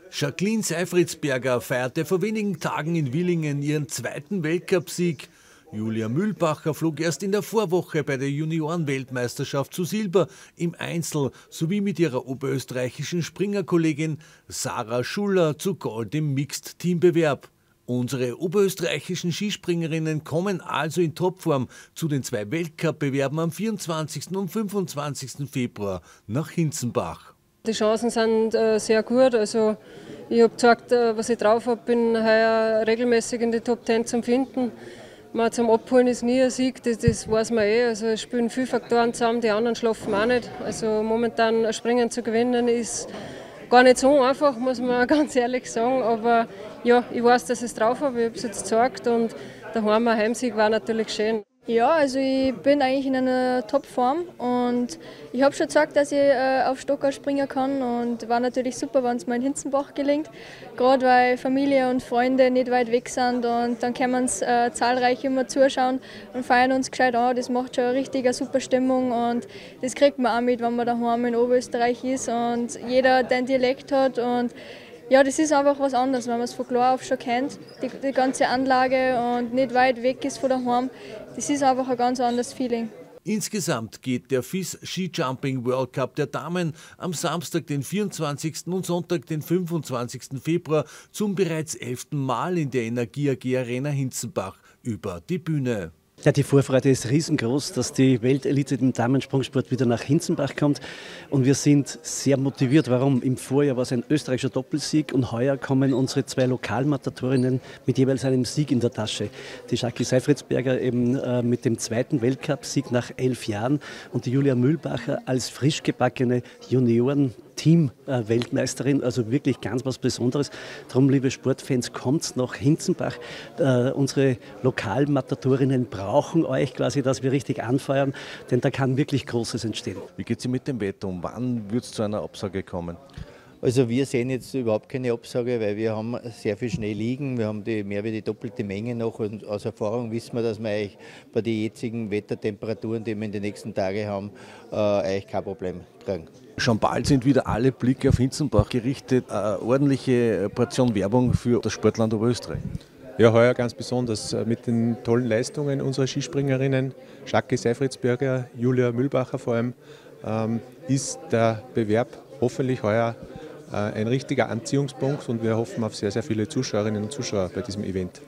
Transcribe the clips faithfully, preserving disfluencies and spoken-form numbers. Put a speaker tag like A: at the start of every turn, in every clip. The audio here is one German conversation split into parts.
A: Jacqueline Seifritzberger feierte vor wenigen Tagen in Willingen ihren zweiten Weltcupsieg. Julia Mühlbacher flog erst in der Vorwoche bei der Juniorenweltmeisterschaft zu Silber im Einzel sowie mit ihrer oberösterreichischen Springerkollegin Sarah Schuller zu Gold im Mixed-Teambewerb. Unsere oberösterreichischen Skispringerinnen kommen also in Topform zu den zwei Weltcup-Bewerben am vierundzwanzigsten und fünfundzwanzigsten Februar nach Hinzenbach.
B: Die Chancen sind äh, sehr gut. Also ich habe gesagt, äh, was ich drauf habe, bin heuer regelmäßig in die Top Ten zu finden. Mal zum Abholen ist nie ein Sieg, das, das weiß man eh. Also es spielen viele Faktoren zusammen, die anderen schlafen auch nicht. Also momentan ein Springen zu gewinnen ist gar nicht so einfach, muss man ganz ehrlich sagen. Aber ja, ich weiß, dass ich es drauf habe, ich habe es jetzt gezeigt und daheim ein Heimsieg war natürlich schön.
C: Ja, also ich bin eigentlich in einer Topform und ich habe schon gesagt, dass ich äh, auf Stocker springen kann und war natürlich super, wenn es mir in Hinzenbach gelingt. Gerade weil Familie und Freunde nicht weit weg sind und dann können uns äh, zahlreich immer zuschauen und feiern uns gescheit an. Das macht schon eine richtig eine super Stimmung und das kriegt man auch mit, wenn man daheim in Oberösterreich ist und jeder den Dialekt hat. Und ja, das ist einfach was anderes, wenn man es von klar auf schon kennt, die, die ganze Anlage und nicht weit weg ist von daheim. Das ist einfach ein ganz anderes Feeling.
A: Insgesamt geht der F I S Ski Jumping World Cup der Damen am Samstag, den vierundzwanzigsten und Sonntag, den fünfundzwanzigsten Februar zum bereits elften Mal in der Energie A G Arena Hinzenbach über die Bühne.
D: Ja, die Vorfreude ist riesengroß, dass die Weltelite im Damensprungsport wieder nach Hinzenbach kommt. Und wir sind sehr motiviert. Warum? Im Vorjahr war es ein österreichischer Doppelsieg und heuer kommen unsere zwei Lokalmatatorinnen mit jeweils einem Sieg in der Tasche. Die Jackie Seifritzberger eben äh, mit dem zweiten Weltcupsieg nach elf Jahren und die Julia Mühlbacher als frisch gebackene Junioren Team-Weltmeisterin, also wirklich ganz was Besonderes. Darum, liebe Sportfans, kommt nach Hinzenbach. Äh, unsere Lokalmatatorinnen brauchen euch quasi, dass wir richtig anfeuern, denn da kann wirklich Großes entstehen.
E: Wie geht es mit dem Wetter um? Wann wird es zu einer Absage kommen?
F: Also wir sehen jetzt überhaupt keine Absage, weil wir haben sehr viel Schnee liegen. Wir haben die, mehr wie die doppelte Menge noch und aus Erfahrung wissen wir, dass wir eigentlich bei den jetzigen Wettertemperaturen, die wir in den nächsten Tagen haben, äh, eigentlich kein Problem kriegen.
E: Schon bald sind wieder alle Blicke auf Hinzenbach gerichtet. Eine ordentliche Portion Werbung für das Sportland Oberösterreich.
G: Ja, heuer ganz besonders mit den tollen Leistungen unserer Skispringerinnen, Jackie Seifritzberger, Julia Mühlbacher vor allem, ähm, ist der Bewerb hoffentlich heuer äh, ein richtiger Anziehungspunkt und wir hoffen auf sehr, sehr viele Zuschauerinnen und Zuschauer bei diesem Event.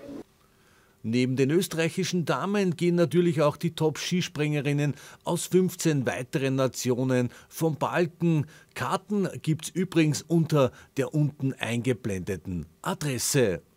A: Neben den österreichischen Damen gehen natürlich auch die Top-Skispringerinnen aus fünfzehn weiteren Nationen vom Balken. Karten gibt's übrigens unter der unten eingeblendeten Adresse.